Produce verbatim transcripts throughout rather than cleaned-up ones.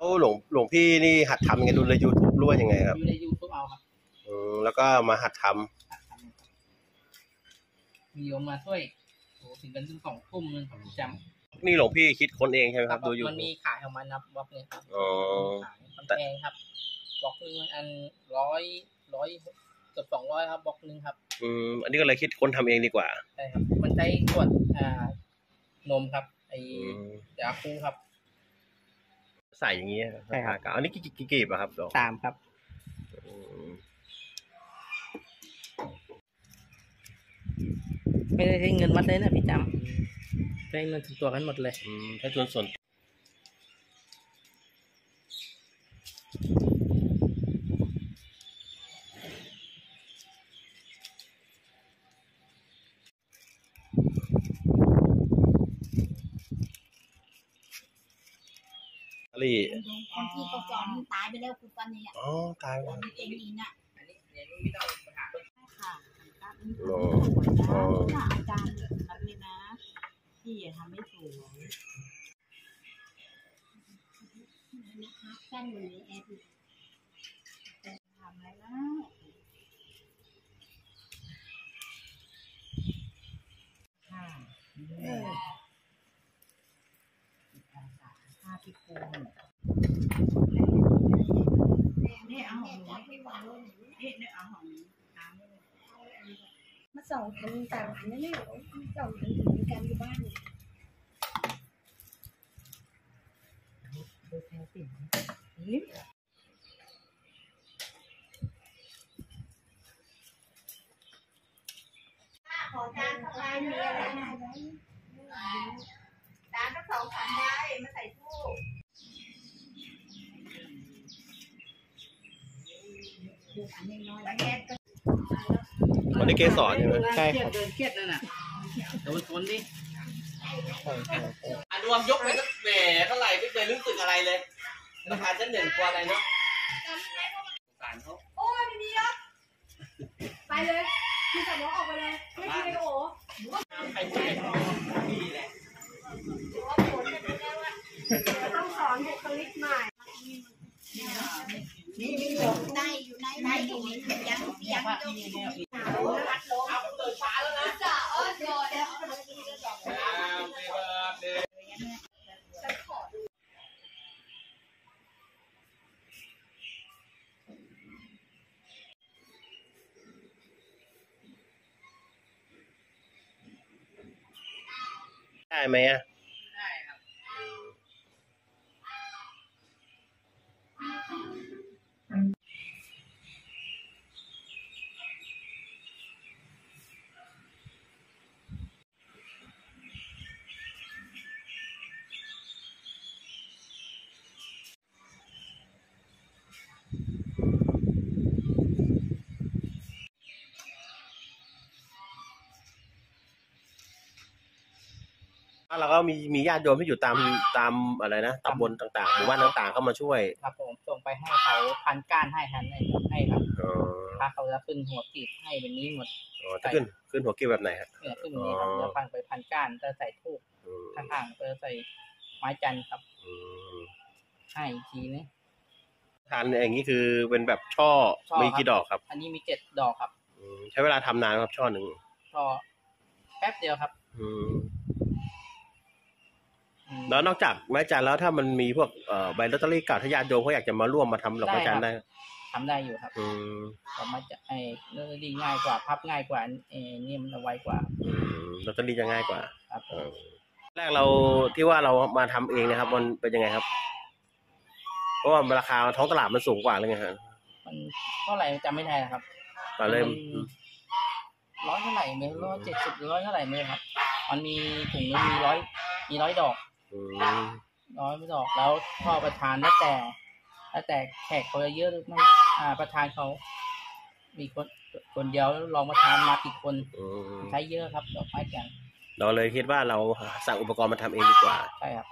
หลวงหลวงพี่นี่หัดทำยังไงดูใน ยูทูบ หรือว่ายังไงครับดูใน ยูทูบ เอาครับอืมแล้วก็มาหัดทำมีโยมมาช่วยโอ้ถึงกันถึงสองทุ่มนึงครับจำนี่หลวงพี่คิดค้นเองใช่ไหมครับดูยูมันมีขายของมันนะบล็อกเนี่ยครับอ๋อขายมันแพงครับบล็อกนึงอันร้อยร้อยเกือบสองร้อยครับบล็อกนึงครับอืมอันนี้ก็เลยคิดค้นทำเองดีกว่าใช่ครับมันใช้ขวดอ่านมครับไอ้ยาคูครับใส่อย่างนี้ใช่ครับอันนี้กี่กี่กีบอะครับสามครับไม่ได้ใช้เงินวัดเลยนะพี่จำใช้เงินส่วนตัวกันหมดเลยอืมใช้ส่วนส่วนลี่คนที่เขาสอนตายไปแล้วคุณปันเนี่ยอ๋อตายแล้วเองนี่น่ะอันนี้เดี๋ยวนี้ไม่ต้องปัญหาเพิ่มค่ะโอ้อาจารย์นักเลยนะพี่อย่าทำไม่ถูกนะคะแป้งอยู่ในแอปทำอะไรนะค่ะผ้าพิโคนนี่เอาของหนูนี่เนี่ยเอาของหนูมาส่งกันต่างกันนะเนี่ยส่งกันถึงกันอยู่บ้านดูแทนสิขอจานสบายมีอะไรนะจานก็สองสามใบมาใส่ตู้วันนี้เกสรใช่ไหมใช่ครับเดินเครียดนั่นน่ะโดนชนดิอันรวมยกไปก็แหมเท่าไหร่ไม่เคยรู้สึกอะไรเลยราคาชั้นหนึ่งกว่าอะไรเนาะสารเขาโอ้ยไม่มีแล้วไปเลยพี่สมองออกไปเลยไม่มีเลยโอ้ใครใช้ดีแหละต้องสอนบุคลิกใหม่นี่นี่อยู่ในอยู่ในในอยู่ในยังยังยกอัดลงเอาเปิดฟ้าแล้วนะจ้าเออโดนแล้วได้ไหมอ่ะได้ครับแล้วก็มีมีญาติโยมที่อยู่ตามตามอะไรนะตำบลต่างๆหมู่บ้านต่างๆเข้ามาช่วยครับผมส่งไปให้เขาพันก้านให้ทันให้ให้ครับถ้าเขาจะขึ้นหัวกีบให้แบบนี้หมดอ๋อจะขึ้นขึ้นหัวกีบแบบไหนครับเนี่ยขึ้นแบบนี้ครับจะพันไปพันก้านจะใส่ทูบข้างๆจะใส่ไม้จันทร์ครับให้อีกทีนี้ทานอย่างนี้คือเป็นแบบช่อมีกี่ดอกครับอันนี้มีเจ็ดดอกครับใช้เวลาทำนานครับช่อหนึ่งช่อแป๊บเดียวครับแล้วนอกจากไม้จันแล้วถ้ามันมีพวกใบลอตเตอรี่เก่าถ้าญาติโยมเขาอยากจะมาร่วมมาทำดอกไม้จันได้ทำได้อยู่ครับดอกไม้จันไอ้ลอตเตอรี่ง่ายกว่าพับง่ายกว่าเอ้นี่มันไวกว่าลอตเตอรี่จะง่ายกว่าครับแรกเราที่ว่าเรามาทำเองนะครับมันเป็นยังไงครับเพราะว่าราคาท้องตลาดมันสูงกว่าเลยไงฮะมันเท่าไหร่จำไม่ได้นะครับตอนเริ่มร้อยเท่าไหร่ไม่ร้อยเจ็ดสิบหรือร้อยเท่าไหร่ไม่ครับมันมีถุงนึงมีร้อยมีร้อยดอกร้อยดอกแล้วพ่อประธานแล้วแต่แล้วแต่แขกเขาเยอะหรือไม่อ่าประธานเขามีคนคนเดียวแล้วรองประธานมากี่คนใช้เยอะครับดอกไม้จันทร์เราเลยคิดว่าเราสั่งอุปกรณ์มาทำเองดีกว่าใช่ครับ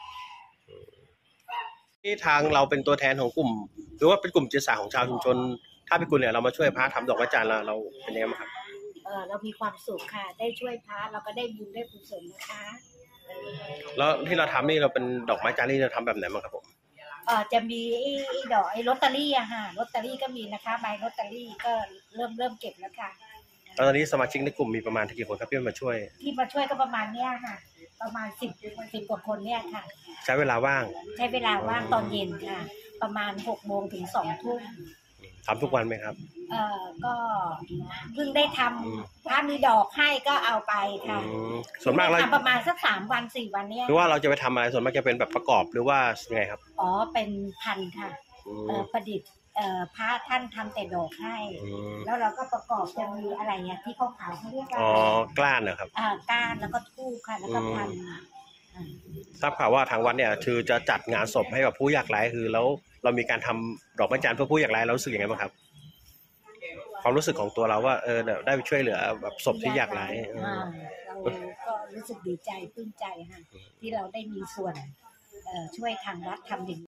ที่ทางเราเป็นตัวแทนของกลุ่มหรือว่าเป็นกลุ่มจิตอาสาของชาวชุมชนถ้าเป็นคุณเนี่ยเรามาช่วยพระทำดอกไม้จันทร์เราเราเป็นยังไงบ้างครับเออเรามีความสุขค่ะได้ช่วยพระเราก็ได้บุญได้กุศลนะคะแล้วที่เราทำนี่เราเป็นดอกไม้จันทร์นี่เราทำแบบไหนบ้างครับผมเอ่อจะมีไอ้ไอ้ดอกไอ้ลอตเตอรี่อะค่ะลอตเตอรี่ก็มีนะคะใบลอตเตอรี่ก็เริ่มเริ่มเก็บแล้วค่ะแล้วตอนนี้สมาชิกในกลุ่มมีประมาณกี่คนครับที่มาช่วยที่มาช่วยก็ประมาณเนี้ยค่ะ ประมาณสิบสิบกว่าคนเนี่ยค่ะใช้เวลาว่างใช้เวลาว่างตอนเย็นค่ะ ประมาณหกโมงถึงสองทุ่มทำทุกวันไหมครับเอ่อก็เพิ่งได้ทำถ้ามีดอกให้ก็เอาไปค่ะอืมส่วนมากเราทำประมาณสักสามวันสี่วันเนี่ยหรือว่าเราจะไปทำอะไรส่วนมากจะเป็นแบบประกอบหรือว่ายังไงครับอ๋อเป็นพันธุ์ค่ะอืเอ่มอประดิษฐ์เอ่อพระท่านทำแต่ดอกให้อืมแล้วเราก็ประกอบจะมีอะไรเนี่ยที่เขาขาวเขาเรียกว่าอ๋อกล้านเหรอครับอ่าก้านแล้วก็ทูบค่ะแล้วก็พันธุ์อ่าทราบข่าวว่าทางวัดเนี่ยคือจะจัดงานศพให้กับผู้ยากไร้คือแล้วเรามีการทำดอกไม้จันทร์เพื่อผู้ยากไร้เรารู้สึกยังไงบ้างครับ ความรู้สึกของตัวเราว่าเออได้ไปช่วยเหลือแบบศพที่ยากไร้เอออ่าเราก็รู้สึกดีใจปลื้มใจค่ะที่เราได้มีส่วนเอ่อช่วยทางวัดทำอย่าง